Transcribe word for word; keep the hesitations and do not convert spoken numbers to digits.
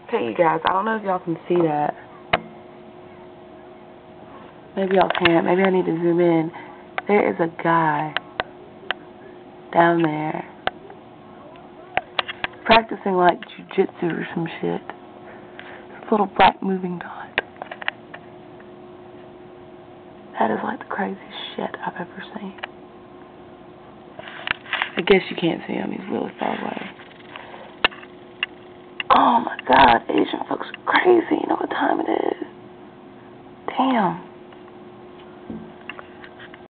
Okay, you guys, I don't know if y'all can see that. Maybe y'all can't. Maybe I need to zoom in. There is a guy down there practicing like jujitsu or some shit. This little black moving dot. That is like the craziest shit I've ever seen. I guess you can't see him. He's really far away. Oh my God, Asian folks are crazy. You know what time it is? Damn.